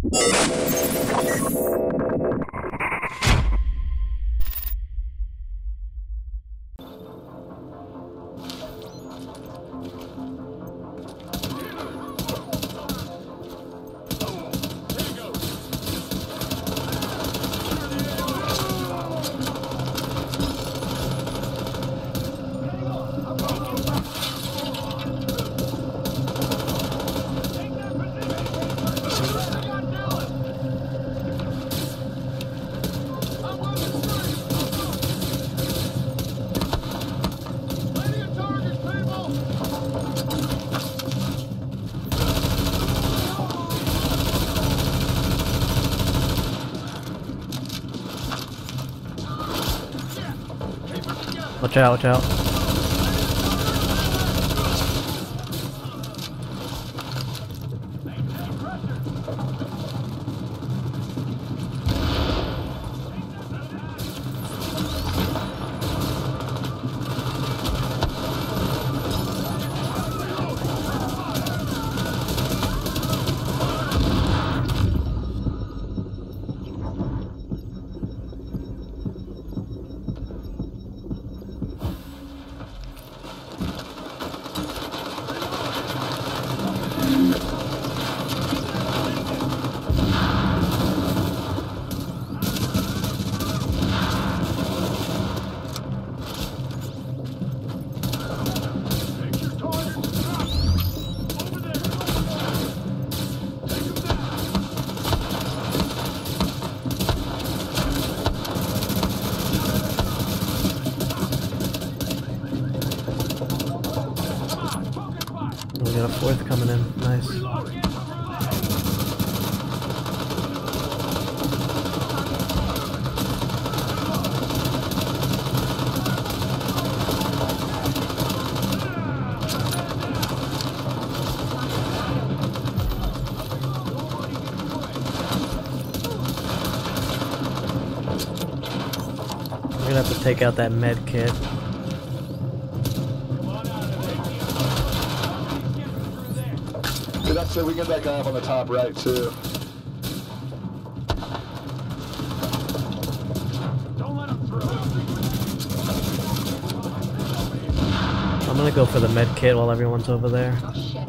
Watch out, watch out. We got a fourth coming in. Nice. We're gonna have to take out that med kit. That's it, we get that guy up on the top right too. Don't let him through. I'm gonna go for the med kit while everyone's over there. Oh, shit.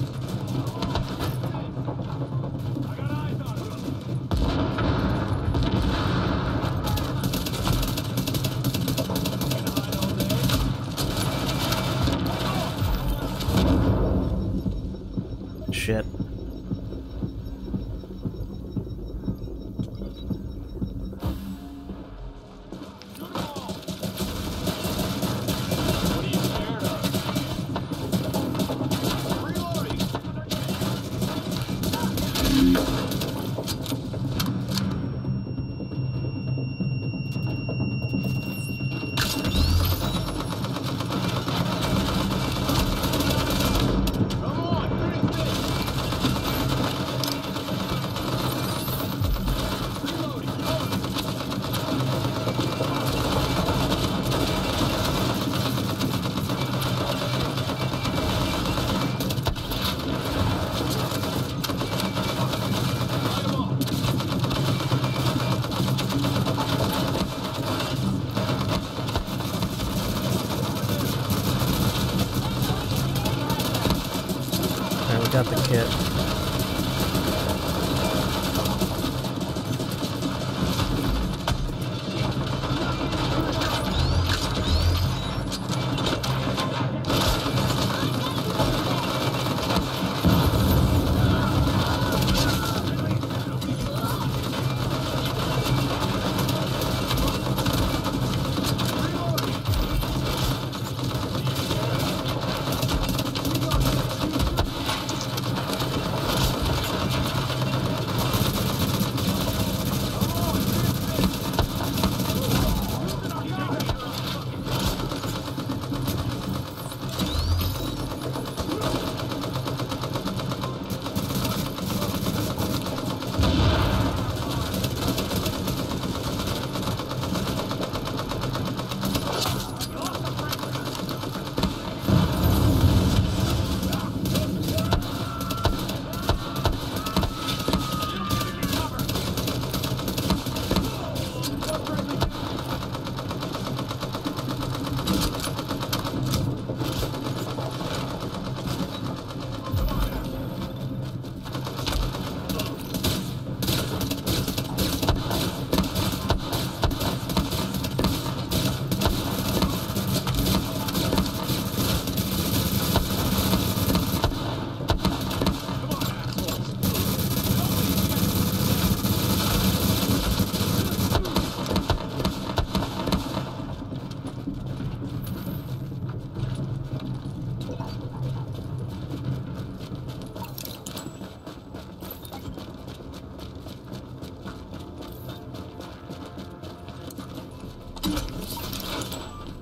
Shit. Got the kit.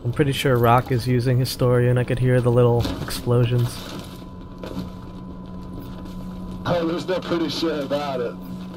I'm pretty sure Rock is using Historian. I could hear the little explosions. Oh, there's no pretty shit about it.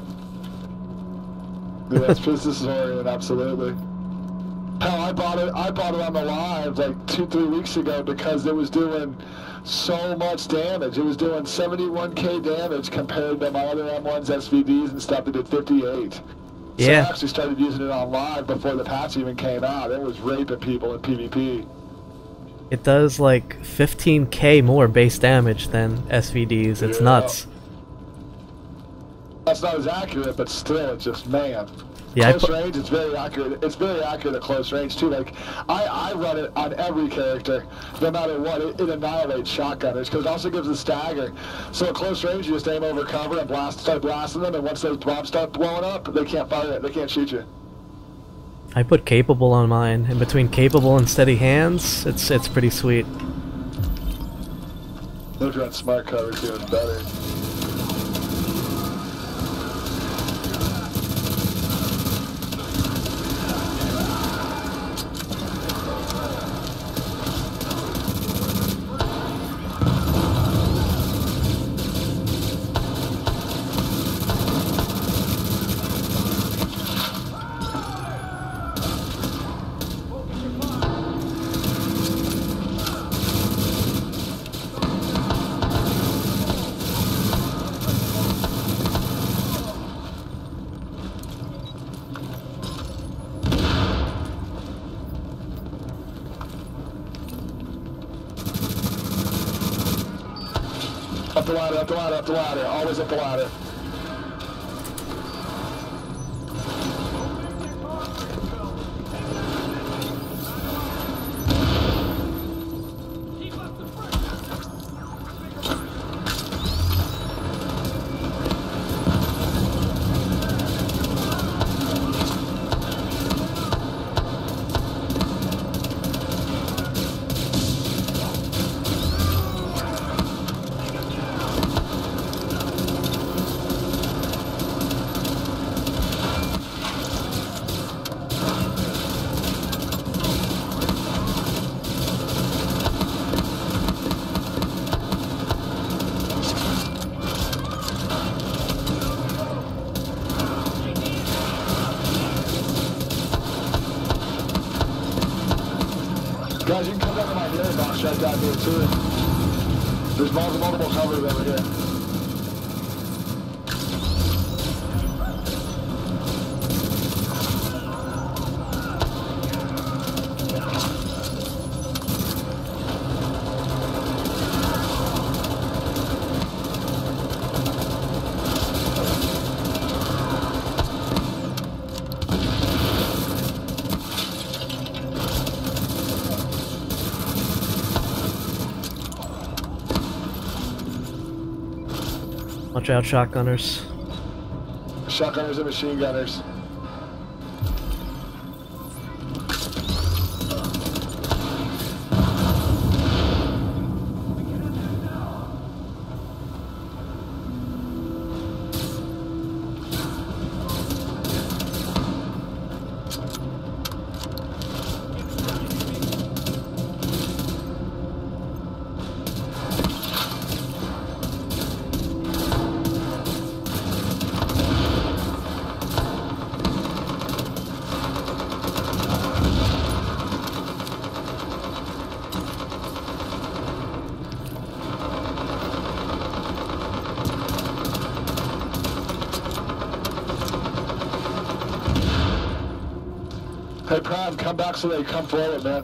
Yeah, it's Piece Sentry, absolutely. Hell, I bought it on the live like 2-3 weeks ago because it was doing so much damage. It was doing 71k damage compared to my other M1's SVDs and stuff that did 58. Yeah. So I actually started using it on live before the patch even came out. It was raping people in PvP. It does like 15k more base damage than SVDs. It's nuts. That's not as accurate, but still, it's just, man. Yeah, close range, it's very accurate. It's very accurate at close range, too. Like, I run it on every character, no matter what. It annihilates shotgunners, because it also gives a stagger. So at close range, you just aim over cover and start blasting them, and once those bombs start blowing up, they can't fire it. They can't shoot you. I put capable on mine, and between capable and steady hands, it's pretty sweet. Those run smart cover, too. It's better. Up the ladder, up the ladder, up the ladder. Always up the ladder. Guys, you can come down to my hearing box right down here too. There's multiple covers over here. Watch out, shotgunners. Shotgunners and machine gunners. Hey, Prime, come back so they come forward, man.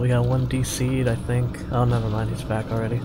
we got one DC'd, I think. Oh, never mind, he's back already.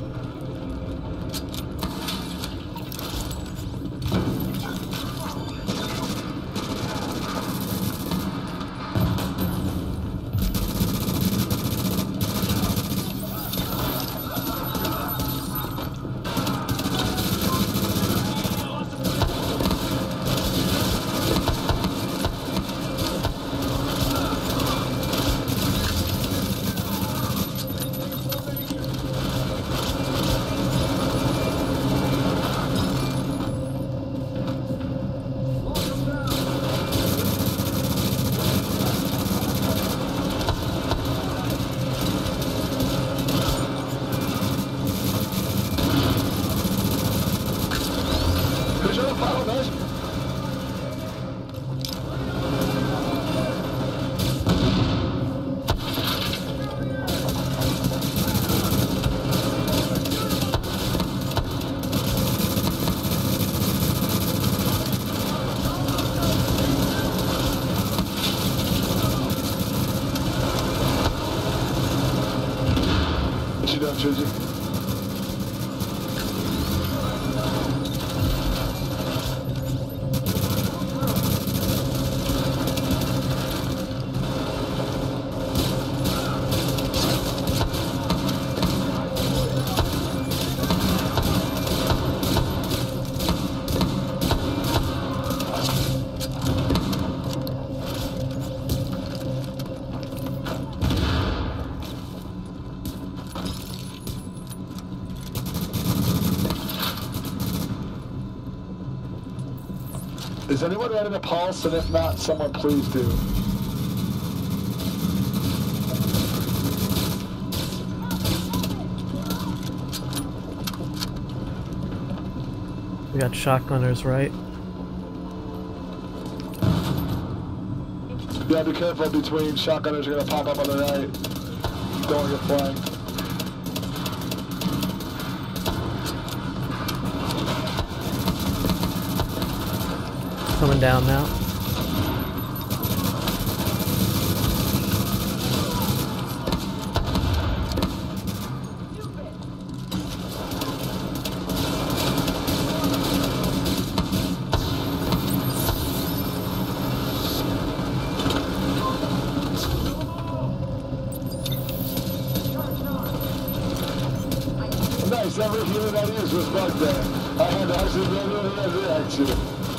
Jersey. Is anyone running a pulse? And if not, someone please do. We got shotgunners, right? Yeah, be careful between shotgunners are gonna pop up on the right. Don't get flanked. Coming down now. Nice, every human that is was bugged there. I had to actually react to it.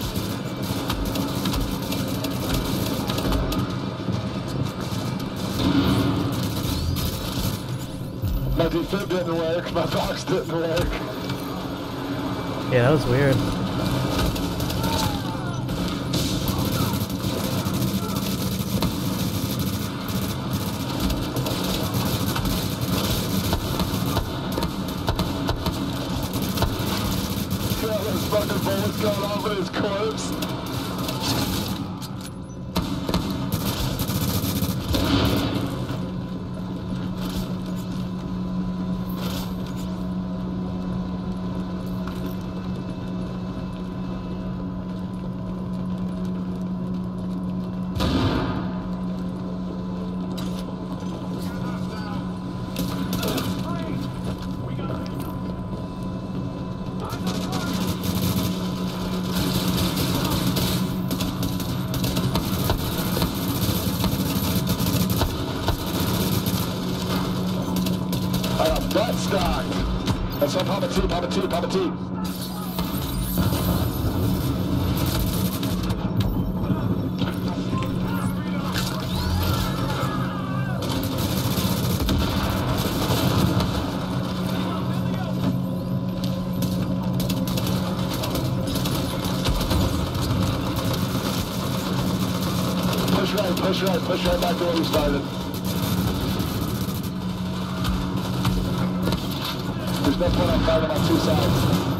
My defib didn't work, my box didn't work. Yeah, that was weird. See all those fucking bullets going off in his corpse? Butt stock. That's on Papa T, Papa T, Papa T. Push right back to where we started. There's no point on fighting on two sides.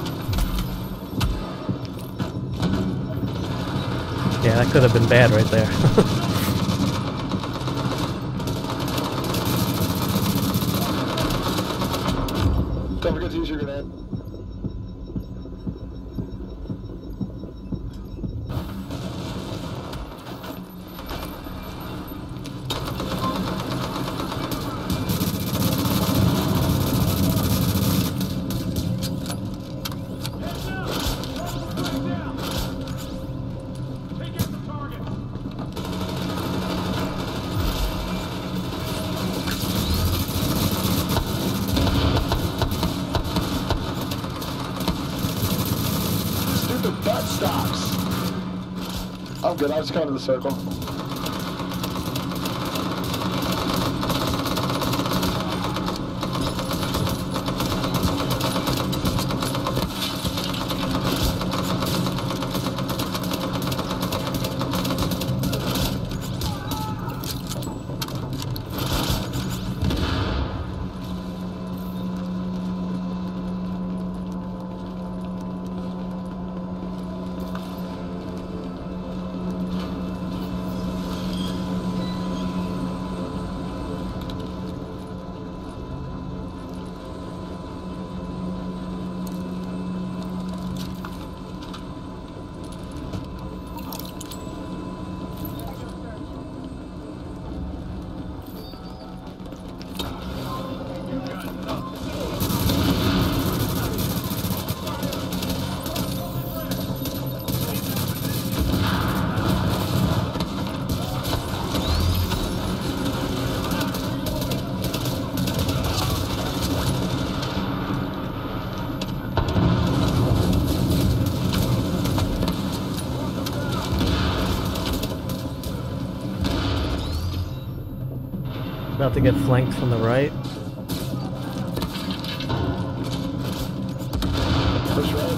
Yeah, that could have been bad right there. Don't forget to use your grenade. with the butt stocks. I'm good. I'll just come to the circle. About to get flanked from the right. Push right.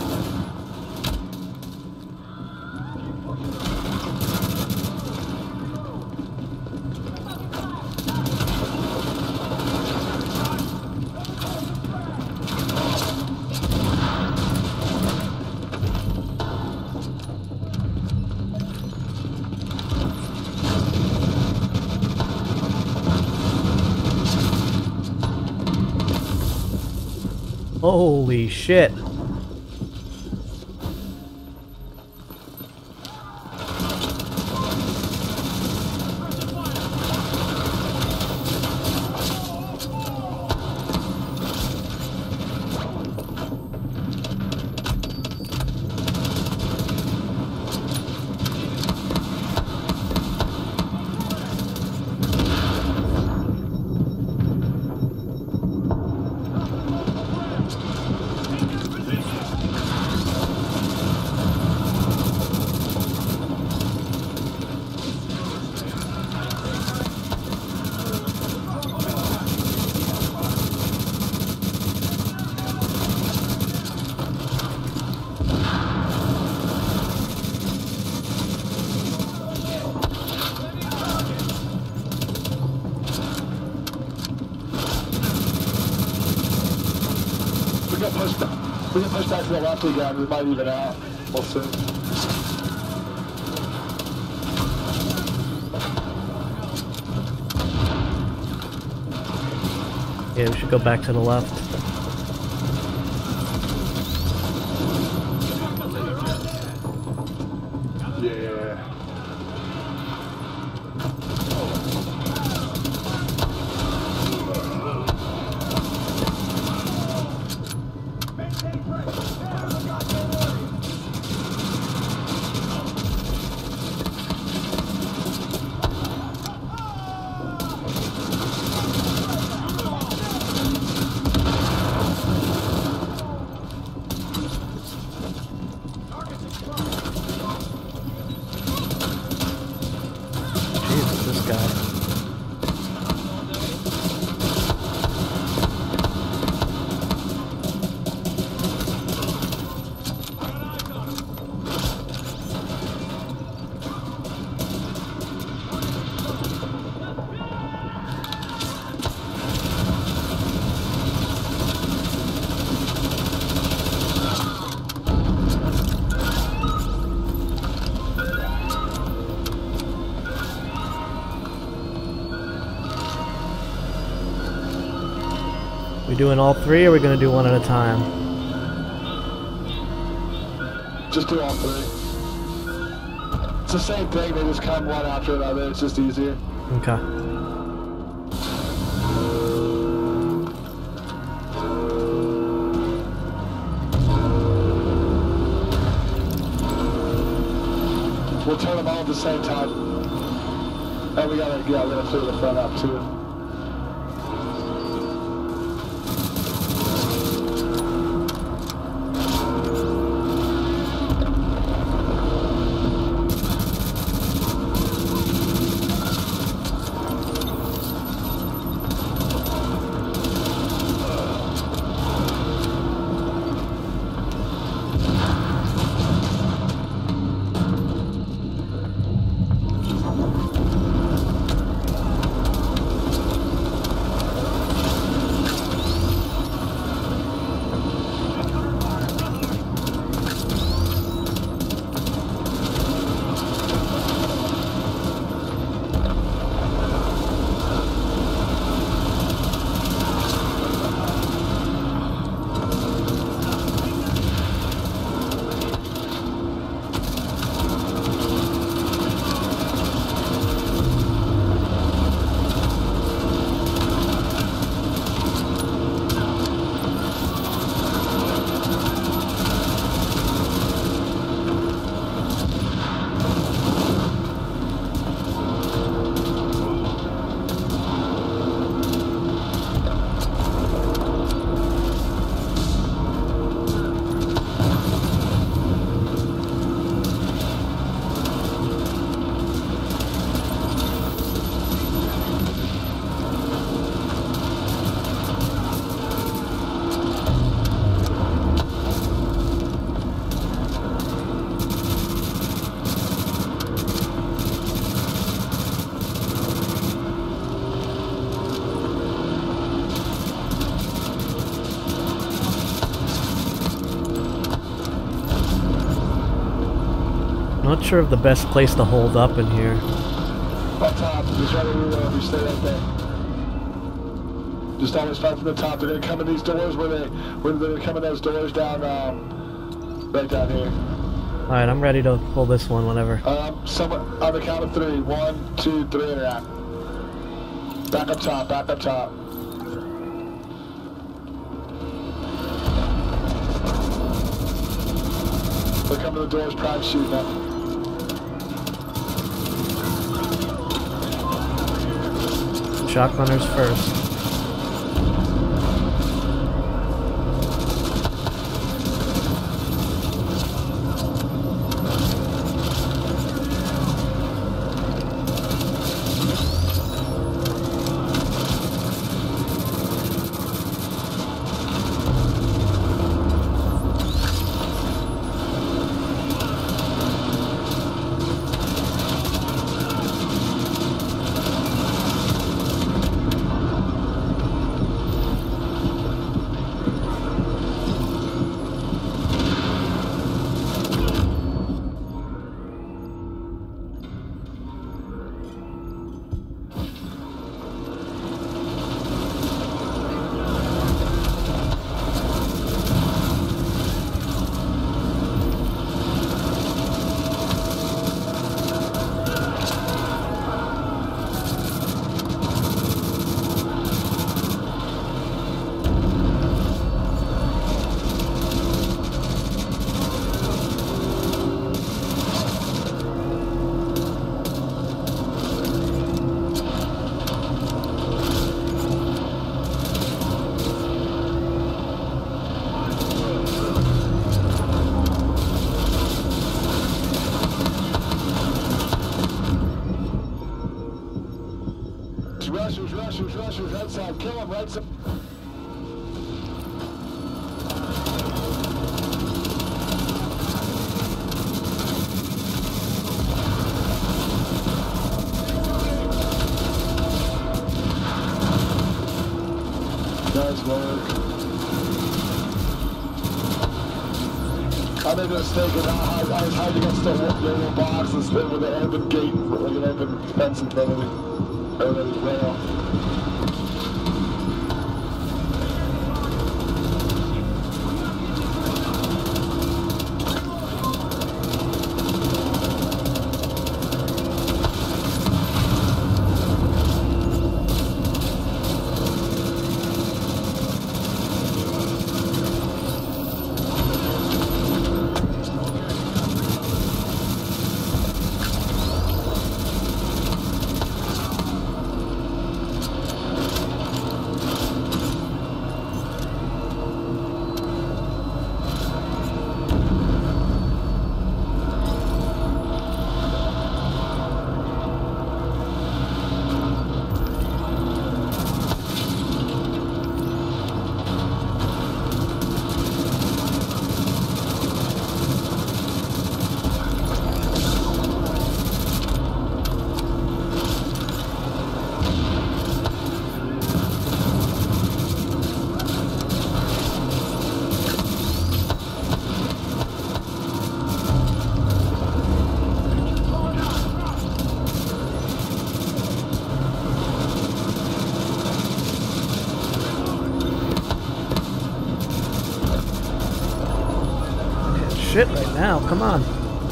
Holy shit. We can push back to the left again. We might even out. We'll see. Yeah, we should go back to the left. Yeah. Jesus, this guy. We doing all three, or are we gonna do one at a time? Just do all three. It's the same thing, they just come one after another, it's just easier. Okay. We'll turn them all at the same time. And we gotta clear the front up too. Not sure of the best place to hold up in here. Up top, just right over you stay right there. Just always fight from the top. They're gonna come in these doors where they're coming those doors down, right down here. Alright, I'm ready to pull this one whenever. Someone on the count of 3. 1, 2, 3, interact. Back up top, back up top. They're coming to the doors, prime shooting up. Shotgunners first. Rushers, right side, kill him, right side. Nice work. I made a mistake and I was hiding against the little box with an open gate, like an open fence in front of me. Everybody's rail. Shit right now, come on.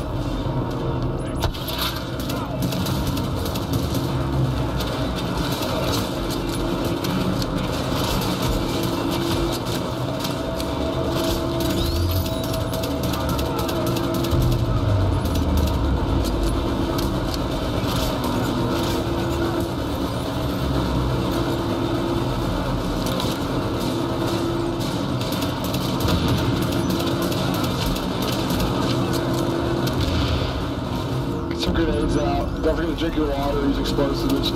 Some grenades out. Don't forget to drink your water, use explosives.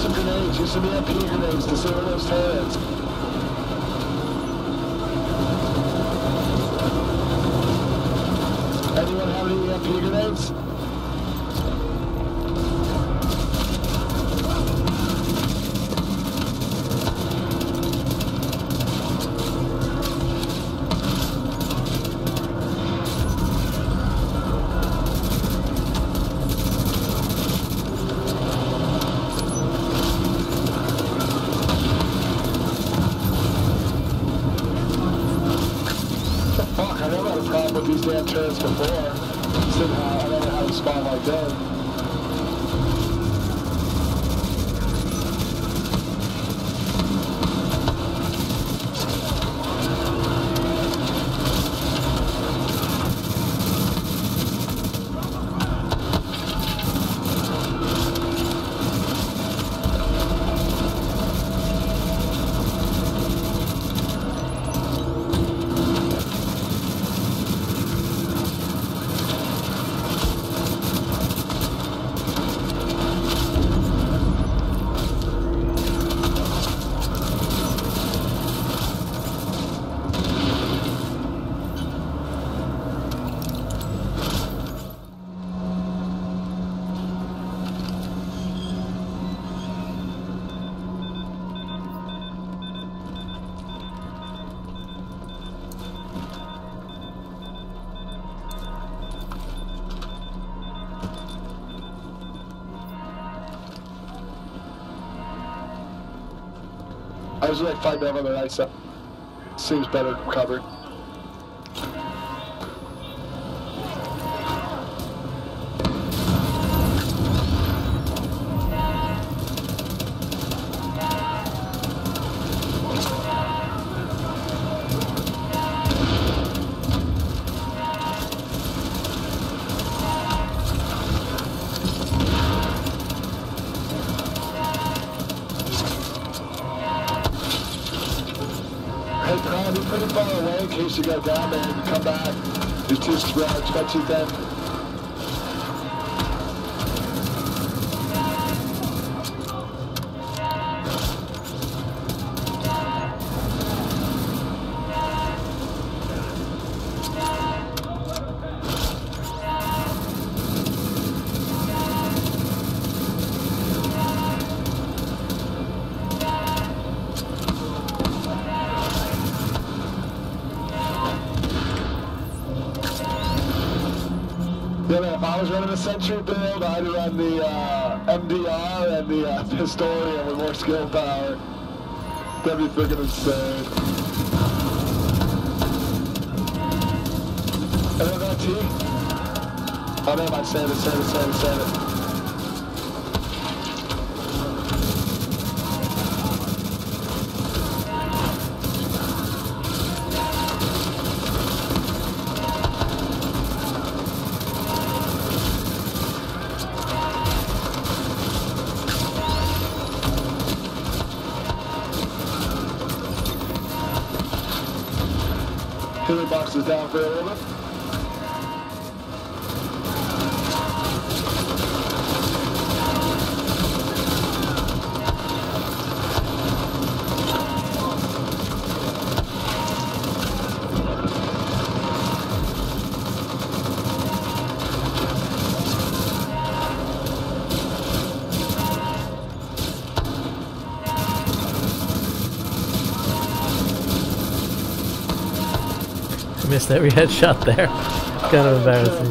some grenades. Use some EMP grenades to disable those turrets. Anyone have any EMP grenades? With these damn turrets before. I don't know how to spawn like that. I was like fighting over the right side. Seems better covered. Be pretty far away in case you go down there and come back. You're too spread, spread too thin. Yeah, if I was running a Sentry build, I'd run the MDR and the Historian with more skill power. That'd be freaking insane. Anyone got T? Oh, never mind, save it. Healing box is down for a little bit. Missed every headshot there. Kind of embarrassing.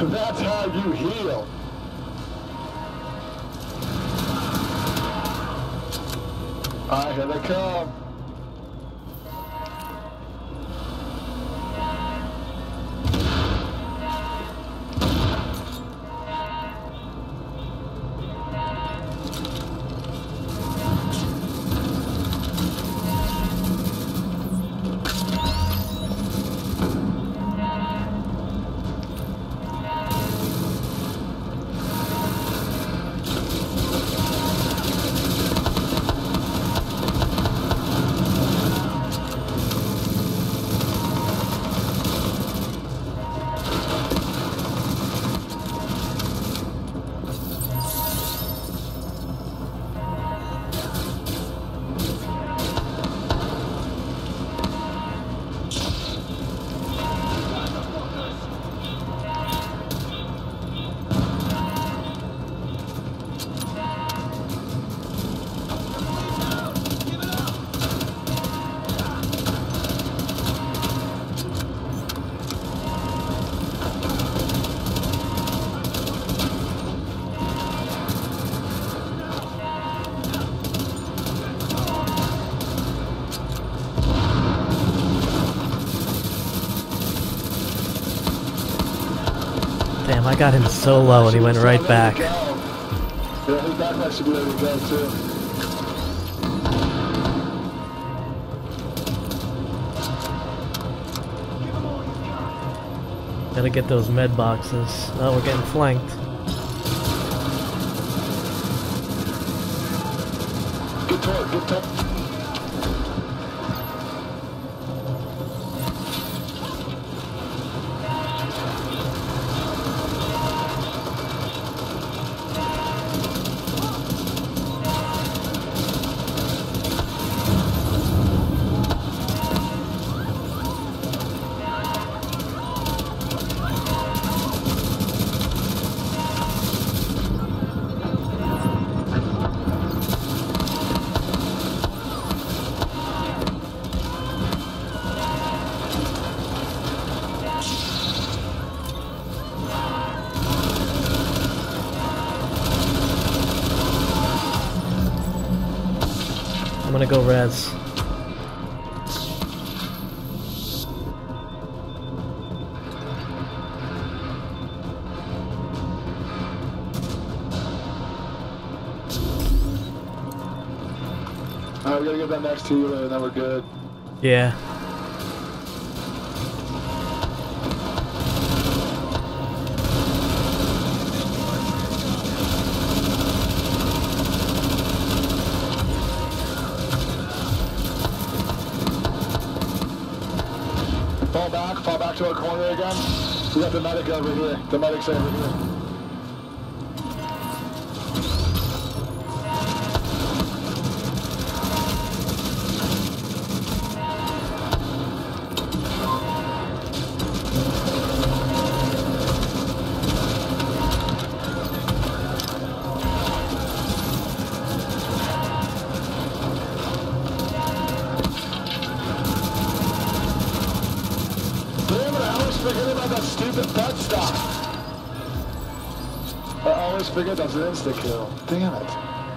That's how you heal. Alright, here they come. Damn, I got him so low and he went right back. Yeah, his backpack should be ready to go too. Gotta get those med boxes. Oh, we're getting flanked. Get to it, get to it. I'm gonna go res. Alright, we gotta get that next healer and then we're good. Yeah. Fall back to our corner again. We got the medic over here. The medic's over here. Forget about that stupid butt stop. I always forget that's an insta-kill. Damn it.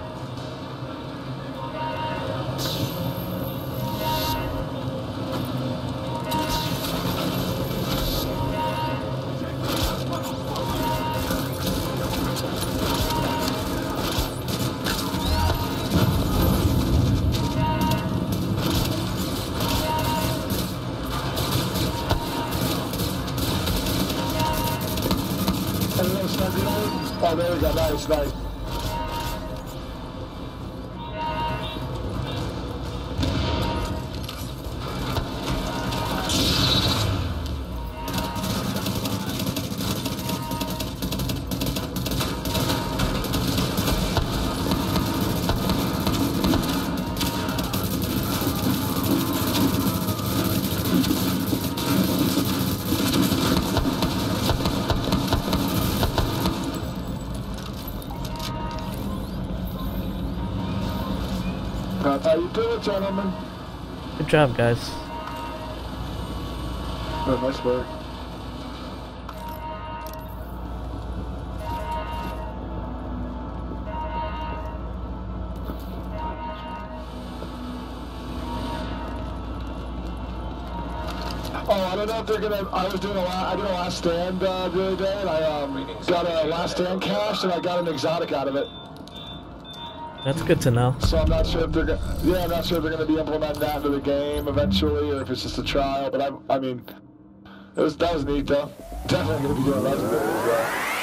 Oh, there we go. Nice, nice. That's how you do it, gentlemen. Good job, guys. Oh, nice work. Oh, I don't know if they're gonna. I did a Last Stand the other day, and I got a Last Stand cache, and I got an exotic out of it. That's good to know. So I'm not sure if they're gonna. Yeah, I'm not sure if they're gonna be implementing that into the game eventually, or if it's just a trial. But I mean, that was neat though. Definitely gonna be doing legendary as well.